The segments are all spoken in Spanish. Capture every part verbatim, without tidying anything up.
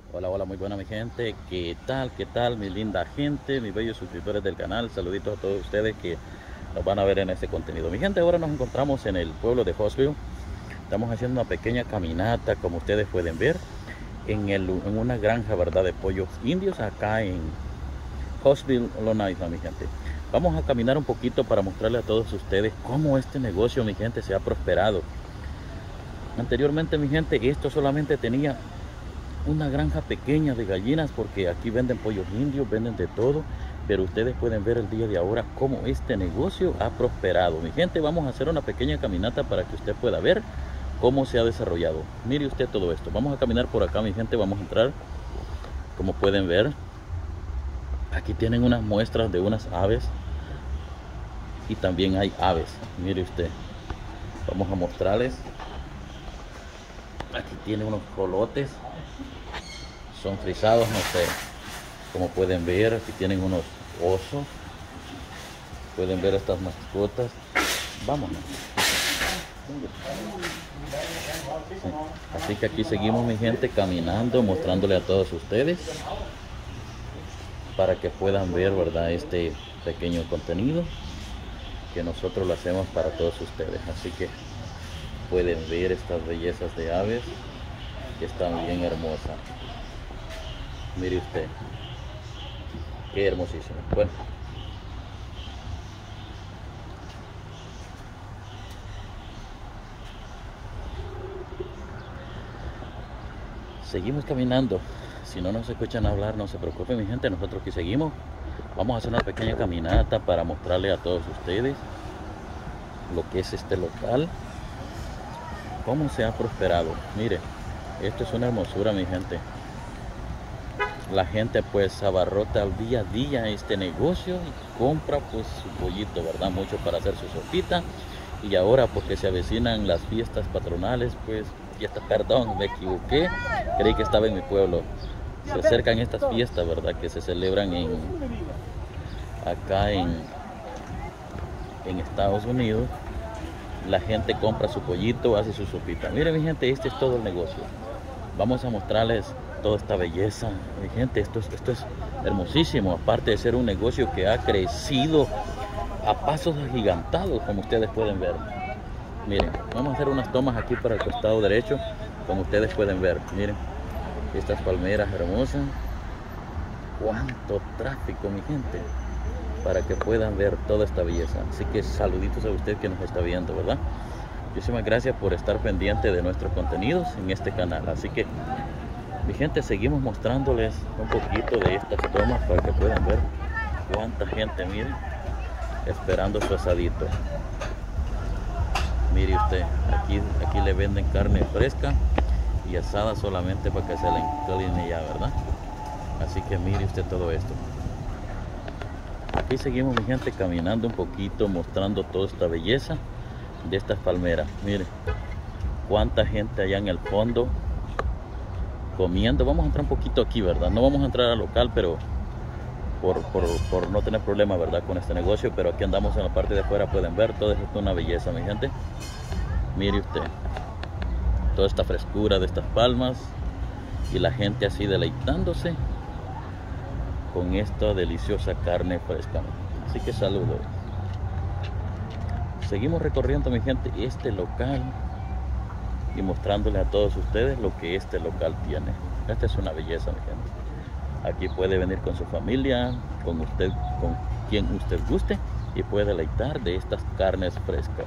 Hola, hola, muy buena mi gente. ¿Qué tal? ¿Qué tal mi linda gente? Mis bellos suscriptores del canal. Saluditos a todos ustedes que nos van a ver en este contenido. Mi gente, ahora nos encontramos en el pueblo de Hawesville. Estamos haciendo una pequeña caminata, como ustedes pueden ver, en, el, en una granja, ¿verdad?, de pollos indios acá en Hawesville, Long Island, mi gente. Vamos a caminar un poquito para mostrarle a todos ustedes cómo este negocio, mi gente, se ha prosperado. Anteriormente, mi gente, esto solamente tenía una granja pequeña de gallinas, porque aquí venden pollos indios, venden de todo, pero ustedes pueden ver el día de ahora cómo este negocio ha prosperado. Mi gente, vamos a hacer una pequeña caminata para que usted pueda ver cómo se ha desarrollado. Mire usted todo esto. Vamos a caminar por acá, mi gente. Vamos a entrar. Como pueden ver, aquí tienen unas muestras de unas aves, y también hay aves. Mire usted, vamos a mostrarles. Aquí tiene unos colotes, son frisados, no sé, como pueden ver. Aquí tienen unos osos, pueden ver estas mascotas. Vámonos. Sí. Así que aquí seguimos, mi gente, caminando, mostrándole a todos ustedes para que puedan ver, verdad, este pequeño contenido que nosotros lo hacemos para todos ustedes. Así que pueden ver estas bellezas de aves que están bien hermosas. Mire usted, qué hermosísimo. Bueno, seguimos caminando. Si no nos escuchan hablar, no se preocupen, mi gente, nosotros aquí seguimos. Vamos a hacer una pequeña caminata para mostrarle a todos ustedes lo que es este local, cómo se ha prosperado. Mire, esto es una hermosura, mi gente. La gente pues abarrota al día a día este negocio y compra pues su pollito, ¿verdad? Mucho para hacer su sopita. Y ahora porque se avecinan las fiestas patronales, pues, fiestas, perdón, me equivoqué, creí que estaba en mi pueblo. Se acercan estas fiestas, ¿verdad?, que se celebran en acá en, en Estados Unidos. La gente compra su pollito, hace su sopita. Miren, mi gente, este es todo el negocio. Vamos a mostrarles toda esta belleza. Mi gente, esto es, esto es hermosísimo. Aparte de ser un negocio que ha crecido a pasos agigantados, como ustedes pueden ver. Miren, vamos a hacer unas tomas aquí para el costado derecho, como ustedes pueden ver. Miren, estas palmeras hermosas. Cuánto tráfico, mi gente, para que puedan ver toda esta belleza. Así que saluditos a usted que nos está viendo, ¿verdad? Muchísimas gracias por estar pendiente de nuestros contenidos en este canal. Así que, mi gente, seguimos mostrándoles un poquito de estas tomas para que puedan ver cuánta gente, miren, esperando su asadito. Mire usted, aquí, aquí le venden carne fresca y asada solamente para que se la incline ya, ¿verdad? Así que mire usted todo esto. Aquí seguimos, mi gente, caminando un poquito, mostrando toda esta belleza de estas palmeras. Mire cuánta gente allá en el fondo comiendo. Vamos a entrar un poquito aquí, ¿verdad? No vamos a entrar al local, pero por, por, por no tener problema, ¿verdad?, con este negocio. Pero aquí andamos en la parte de afuera, pueden ver, todo esto es una belleza, mi gente. Mire usted toda esta frescura de estas palmas y la gente así deleitándose con esta deliciosa carne fresca. Así que saludos. Seguimos recorriendo, mi gente, este local y mostrándole a todos ustedes lo que este local tiene. Esta es una belleza, mi gente. Aquí puede venir con su familia, con usted, con quien usted guste, y puede deleitar de estas carnes frescas.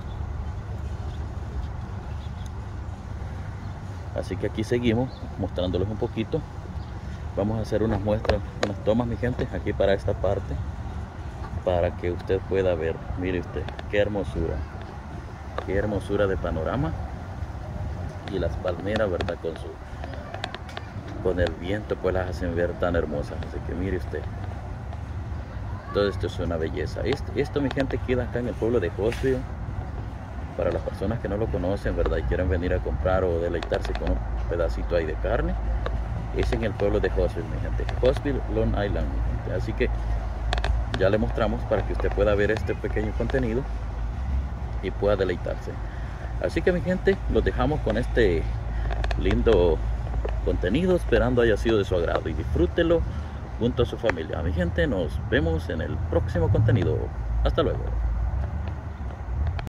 Así que aquí seguimos mostrándoles un poquito. Vamos a hacer unas muestras, unas tomas, mi gente, aquí para esta parte, para que usted pueda ver. Mire usted, qué hermosura, qué hermosura de panorama. Y las palmeras, ¿verdad?, con su con el viento, pues las hacen ver tan hermosas. Así que mire usted, todo esto es una belleza. Esto, esto, mi gente, queda acá en el pueblo de Hawesville. Para las personas que no lo conocen, ¿verdad?, y quieren venir a comprar o deleitarse con un pedacito ahí de carne, es en el pueblo de Hawesville, mi gente. Hawesville, Long Island, mi gente. Así que ya le mostramos para que usted pueda ver este pequeño contenido y pueda deleitarse. Así que, mi gente, los dejamos con este lindo contenido, esperando haya sido de su agrado y disfrútelo junto a su familia. Mi gente, nos vemos en el próximo contenido. Hasta luego.